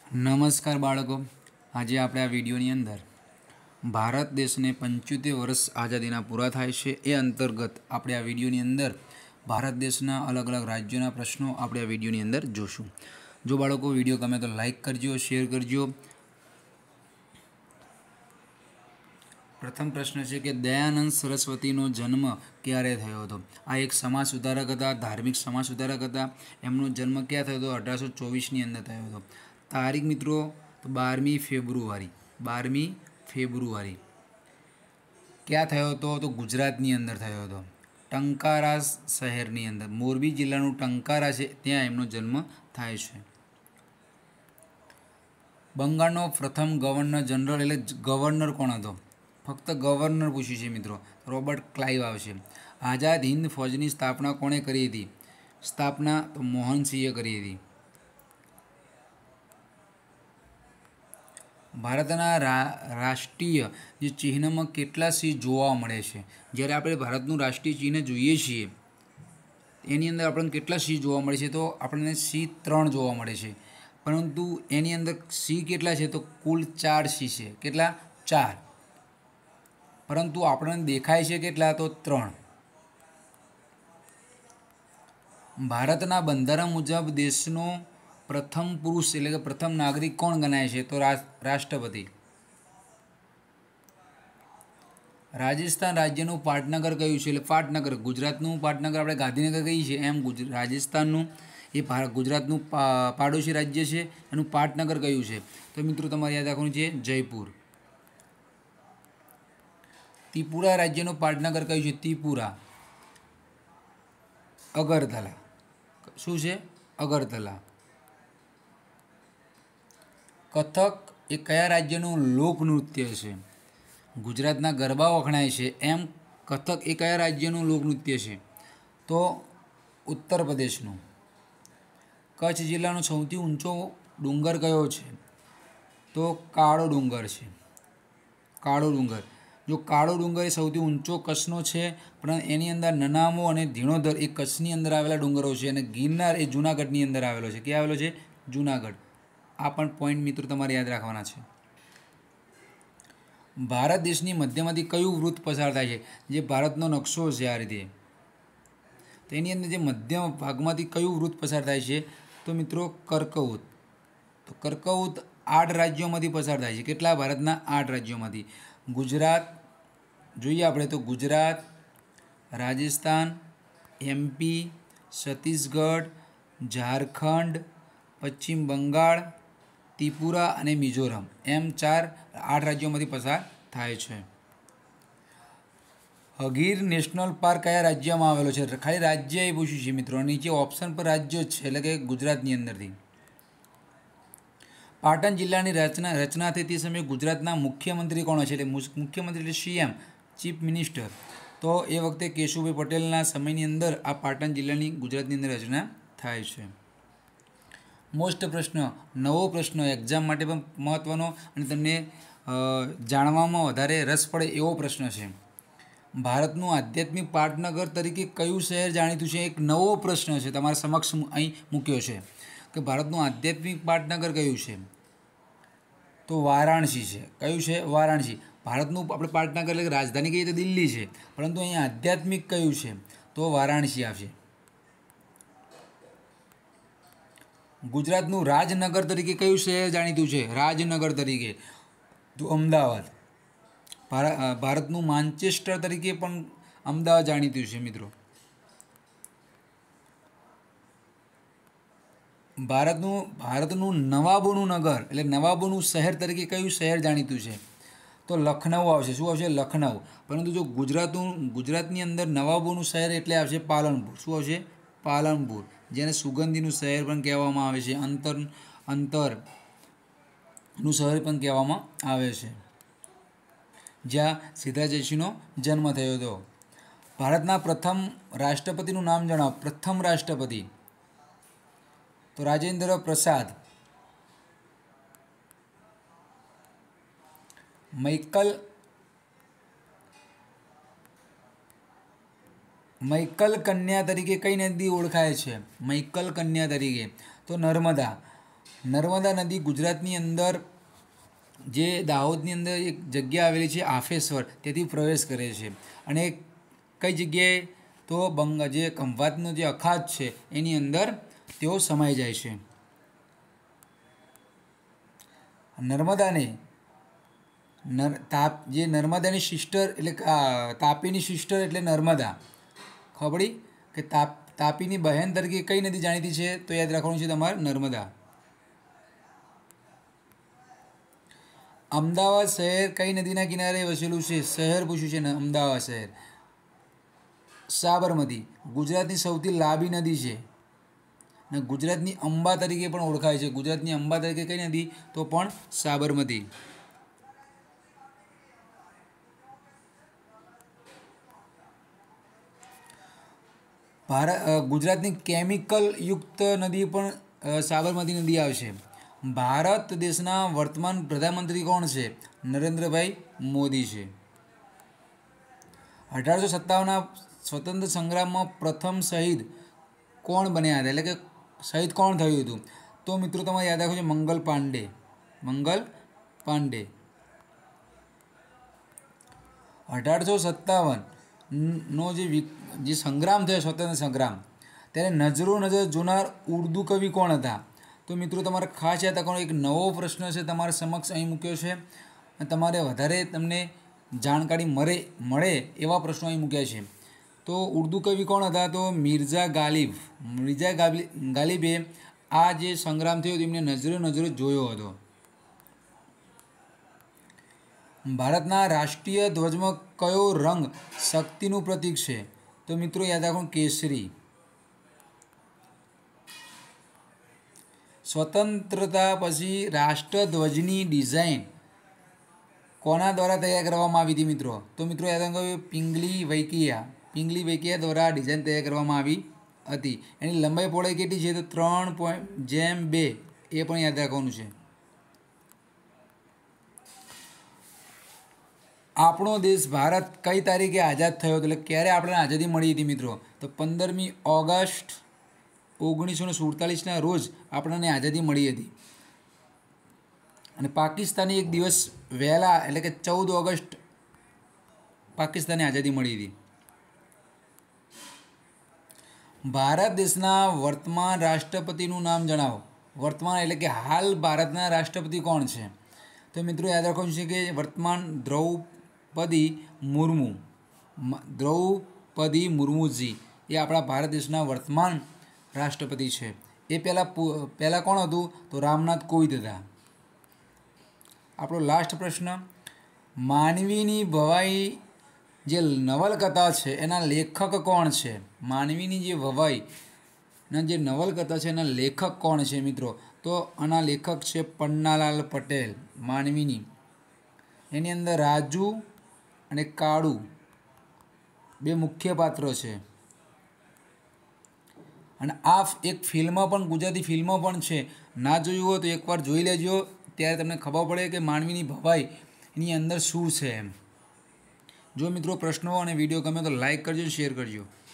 નમસ્કાર બાળકો, આજે આપણે આ વિડીયોની અંદર ભારત દેશને 75 વર્ષ આઝાદીના પૂરા થાય છે એ અંતર્ગત આપણે આ વિડીયોની અંદર ભારત દેશના અલગ અલગ રાજ્યોના પ્રશ્નો આપણે આ વિડીયોની અંદર જોશું. જો બાળકો વિડીયો ગમે તો લાઈક કરજો, શેર કરજો. પ્રથમ પ્રશ્ન છે કે દયાનંદ સરસ્વતીનો જન્મ ક્યારે થયો હતો? આ એક સમાજ સુધારક હતા, ધાર્મિક સમાજ સુધારક હતા. એમનો જન્મ ક્યાં થયો હતો? 1824ની અંદર થયો હતો. તારીખ મિત્રો તો 12મી ફેબ્રુઆરી. 12મી ફેબ્રુઆરી. ક્યાં થયો હતો? તો ગુજરાતની અંદર થયો હતો, ટંકારા શહેરની અંદર. મોરબી જિલ્લાનું ટંકારા છે, ત્યાં એમનો જન્મ થાય છે. બંગાળનો પ્રથમ ગવર્નર જનરલ એટલે ગવર્નર કોણ હતો? ફક્ત ગવર્નર પૂછ્યું છે મિત્રો, રોબર્ટ ક્લાઇવ આવશે. આઝાદ હિન્દ ફૌજની સ્થાપના કોણે કરી હતી? સ્થાપના તો મોહનસિંહે કરી હતી. ભારતના રાષ્ટ્રીય જે ચિહ્નમાં કેટલા સિંહ જોવા મળે છે? જ્યારે આપણે ભારતનું રાષ્ટ્રીય ચિહ્ન જોઈએ છીએ એની અંદર આપણને કેટલા સિંહ જોવા મળે છે? તો આપણને સિંહ 3 જોવા મળે છે, પરંતુ એની અંદર સિંહ કેટલા છે? તો કુલ 4 સિંહ છે. કેટલા? 4. પરંતુ આપણને દેખાય છે કેટલા? તો 3. ભારતના બંધારણ મુજબ દેશનો પ્રથમ પુરુષ એટલે કે પ્રથમ નાગરિક કોણ ગણાય છે? તો રાષ્ટ્રપતિ. રાજસ્થાન રાજ્યનું પાટનગર કયું છે? એટલે પાટનગર. ગુજરાતનું પાટનગર આપણે ગાંધીનગર કહીએ છીએ, એમ રાજસ્થાનનું એ ગુજરાતનું પાડોશી રાજ્ય છે, એનું પાટનગર કયું છે? તો મિત્રો તમારે યાદ રાખવાનું છે જયપુર. ત્રિપુરા રાજ્યનું પાટનગર કયું છે? ત્રિપુરા. અગરતલા. શું છે? અગરતલા. કથક એ કયા રાજ્યનું લોકનૃત્ય છે? ગુજરાતના ગરબા વખણાય છે એમ કથક એ કયા રાજ્યનું લોકનૃત્ય છે? તો ઉત્તર પ્રદેશનું. કચ્છ જિલ્લાનો સૌથી ઊંચો ડુંગર કયો છે? તો કાળો ડુંગર છે. કાળો ડુંગર. જો કાળો ડુંગર એ સૌથી ઊંચો કચ્છનો છે, પણ એની અંદર નનામો અને ધીણોધર એ કચ્છની અંદર આવેલા ડુંગરો છે, અને ગિરનાર એ જૂનાગઢની અંદર આવેલો છે. ક્યાં આવેલો છે? જૂનાગઢ. આ પણ પોઈન્ટ મિત્રો તમારે યાદ રાખવાના છે. ભારત દેશની મધ્યમાંથી કયું વૃત્ત પસાર થાય છે? જે ભારતનો નકશો છે આ રીતે, તો એની અંદર જે મધ્ય ભાગમાંથી કયું વૃત્ત પસાર થાય છે? તો મિત્રો કર્કવૃત્ત. તો કર્કવૃત્ત 8 રાજ્યોમાંથી પસાર થાય છે. કેટલા? ભારતના 8 રાજ્યોમાંથી. ગુજરાત જોઈએ આપણે તો ગુજરાત, રાજસ્થાન, MP, છત્તીસગઢ, ઝારખંડ, પશ્ચિમ બંગાળ, ત્રિપુરા અને મિઝોરમ, એમ 8 રાજ્યોમાંથી પસાર થાય છે. ગીર નેશનલ પાર્ક કયા રાજ્યમાં આવેલો છે? ખાલી રાજ્ય એ પૂછ્યું છે મિત્રો, નીચે ઓપ્શન પર રાજ્ય જ છે, એટલે કે ગુજરાતની અંદરથી. પાટણ જિલ્લાની રચના થઈ તે સમયે ગુજરાતના મુખ્યમંત્રી કોણ છે? એટલે મુખ્યમંત્રી એટલે CM, ચીફ મિનિસ્ટર. તો એ વખતે કેશુભાઈ પટેલના સમયની અંદર આ પાટણ જિલ્લાની ગુજરાતની અંદર રચના થાય છે. મોસ્ટ પ્રશ્ન, નવો પ્રશ્ન, એક્ઝામ માટે પણ મહત્ત્વનો અને તમને જાણવામાં વધારે રસ પડે એવો પ્રશ્ન છે. ભારતનું આધ્યાત્મિક પાટનગર તરીકે કયું શહેર જાણીતું છે? એક નવો પ્રશ્ન છે, તમારા સમક્ષ અહીં મૂક્યો છે કે ભારતનું આધ્યાત્મિક પાટનગર કયું છે? તો વારાણસી છે. કયું છે? વારાણસી. ભારતનું આપણે પાટનગર એટલે રાજધાની કહીએ તો દિલ્હી છે, પરંતુ અહીંયા આધ્યાત્મિક કયું છે? તો વારાણસી આવશે. ગુજરાતનું રાજનગર તરીકે કયું શહેર જાણીતું છે? રાજનગર તરીકે તો અમદાવાદ. ભારતનું માન્ચેસ્ટર તરીકે પણ અમદાવાદ જાણીતું છે મિત્રો. ભારતનું નવાબોનું નગર એટલે નવાબોનું શહેર તરીકે કયું શહેર જાણીતું છે? તો લખનઉ આવશે. શું આવશે? લખનઉ. પરંતુ જો ગુજરાતની અંદર નવાબોનું શહેર એટલે આવશે પાલનપુર. શું આવશે? પાલનપુર, જેને સુગંધીનું શહેર પણ કહેવામાં આવે છે, અંતરનું શહેર પણ કહેવામાં આવે છે, જ્યાં સીધા જયસિંહનો જન્મ થયો હતો. ભારતના પ્રથમ રાષ્ટ્રપતિનું નામ જણાવો. પ્રથમ રાષ્ટ્રપતિ તો રાજેન્દ્ર પ્રસાદ. મૈકલ કન્યા તરીકે કઈ નદી ઓળખાય છે? મૈકલ કન્યા તરીકે તો નર્મદા. નર્મદા નદી ગુજરાતની અંદર જે દાહોદની અંદર એક જગ્યા આવેલી છે આફેશ્વર, ત્યાંથી પ્રવેશ કરે છે અને કઈ જગ્યાએ તો જે ખંભાતનો જે અખાત છે એની અંદર તેઓ સમાઈ જાય છે. નર્મદાને જે નર્મદાની સિસ્ટર એટલે તાપીની સિસ્ટર એટલે નર્મદા, ખબર પડી કે તાપીની બહેન તરીકે કઈ નદી જાણીતી છે? તો યાદ રાખવાનું છે તમારે નર્મદા. અમદાવાદ શહેર કઈ નદીના કિનારે વસેલું છે? શહેર પૂછ્યું છે ને, અમદાવાદ શહેર. સાબરમતી ગુજરાતની સૌથી લાંબી નદી છે અને ગુજરાતની અંબા તરીકે પણ ઓળખાય છે. ગુજરાતની અંબા તરીકે કઈ નદી? તો પણ સાબરમતી. ગુજરાતની કેમિકલ યુક્ત નદી પણ સાબરમતી નદી આવશે. ભારત દેશના વર્તમાન પ્રધાનમંત્રી કોણ છે? નરેન્દ્રભાઈ મોદી છે. 1857ના સ્વતંત્ર સંગ્રામમાં પ્રથમ શહીદ કોણ બન્યા હતા, એટલે કે શહીદ કોણ થયું હતું? તો મિત્રો તમારે યાદ રાખવું છે મંગલ પાંડે. મંગલ પાંડે. 1857નો જે સંગ્રામ થયો, સ્વતંત્ર સંગ્રામ, ત્યારે નજરો નજર જોનાર ઉર્દુ કવિ કોણ હતા? તો મિત્રો તમારે ખાસ યાદ રાખવાનો એક નવો પ્રશ્ન છે તમારા સમક્ષ અહીં મૂક્યો છે અને તમારે વધારે તમને જાણકારી મળે એવા પ્રશ્નો અહીં મૂક્યા છે. તો ઉર્દુ કવિ કોણ હતા? તો મિર્ઝા ગાલિબ. મિર્ઝા ગાલિબે આ જે સંગ્રામ થયો તેમને નજરે નજરે જોયો હતો. ભારતના રાષ્ટ્રીય ધ્વજમાં કયો રંગ શક્તિનું પ્રતીક છે? તો મિત્રો યાદ રાખો કેસરી. સ્વતંત્રતા પછી રાષ્ટ્રધ્વજની ડિઝાઇન કોના દ્વારા તૈયાર કરવામાં આવી હતી મિત્રો? તો મિત્રો યાદ રાખો પિંગલી વૈકૈયા દ્વારા ડિઝાઇન તૈયાર કરવામાં આવી હતી. એની લંબાઈ પહોળાઈ કેટલી છે? તો 3.2 એ પણ યાદ રાખવાનું છે. આપણો દેશ ભારત કઈ તારીખે આઝાદ થયો હતો, એટલે ક્યારે આપણને આઝાદી મળી હતી મિત્રો? તો 15મી ઓગસ્ટ 1947ના રોજ આપણને આઝાદી મળી હતી. અને પાકિસ્તાને એક દિવસ વહેલા એટલે કે 14 ઓગસ્ટ પાકિસ્તાને આઝાદી મળી હતી. ભારત દેશના વર્તમાન રાષ્ટ્રપતિનું નામ જણાવો. વર્તમાન એટલે કે હાલ ભારતના રાષ્ટ્રપતિ કોણ છે? તો મિત્રો યાદ રાખવાનું છે કે વર્તમાન દ્રૌપદી મુર્મુજી એ આપણા ભારત દેશના વર્તમાન રાષ્ટ્રપતિ છે. એ પહેલાં કોણ હતું? તો રામનાથ કોવિંદ હતા. આપણો લાસ્ટ પ્રશ્ન, માનવીની ભવાઈ જે નવલકથા છે એના લેખક કોણ છે? માનવીની જે ભવાઈના જે નવલકથા છે એના લેખક કોણ છે મિત્રો? તો આના લેખક છે પન્નાલાલ પટેલ. માનવીની એની અંદર રાજુ અને કાળુ બે મુખ્ય પાત્રો છે. અને આ એક ફિલ્મ પણ, ગુજરાતી ફિલ્મ પણ છે. ના જોયું હોય તો એકવાર જોઈ લેજો, ત્યારે તમને ખબર પડે કે માનવીની ભવાઈની અંદર શું છે એમ. જો મિત્રો પ્રશ્નો અને વિડીયો ગમે તો લાઈક કરજો, શેર કરજો.